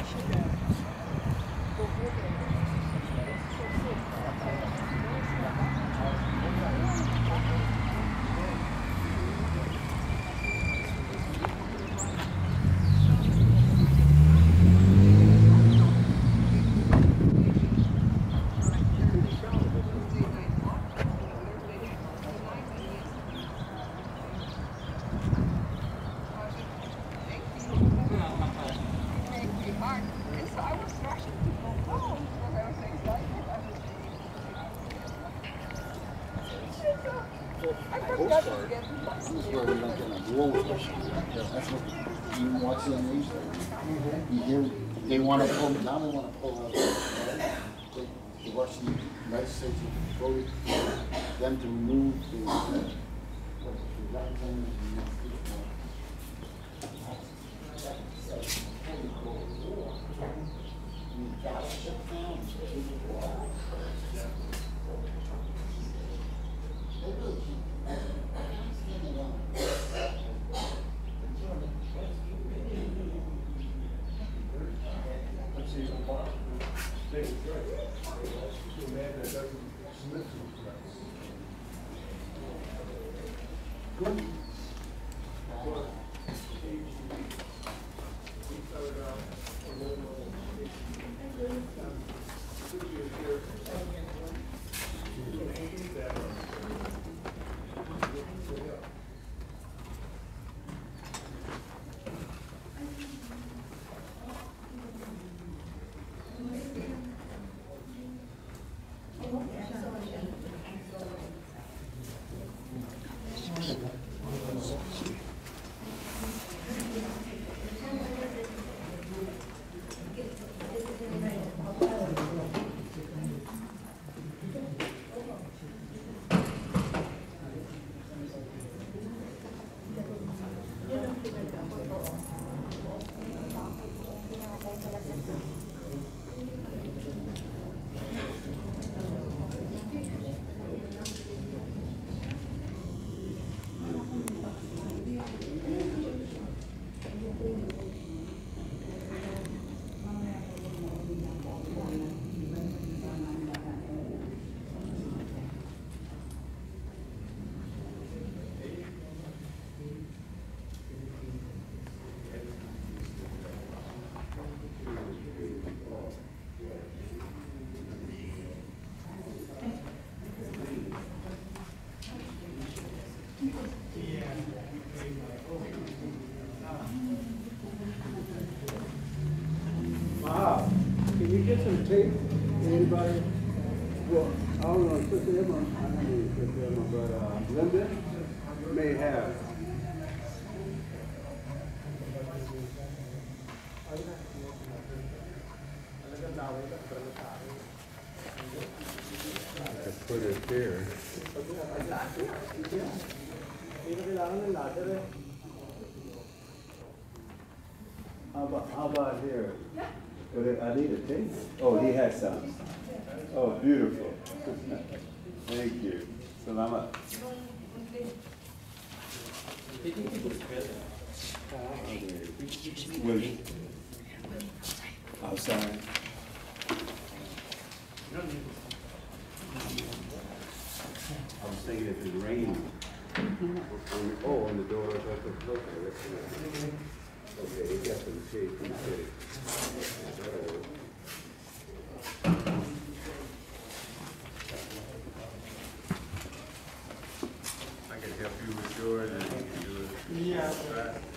They want to pull, now they want to pull out the Washington legislature voted them to remove the guidelines get some tape? Anybody? Well, I don't know, Sister Emma, I don't know Sister Emma, but Linda may have. I could put it here. How about here? I need a tape. Oh, he has some. Oh, beautiful. Thank you. Salamat. Outside. I was thinking if it rained. Oh, on the door. Okay, he got some tape. I can help you with yours and you can do it. Yeah.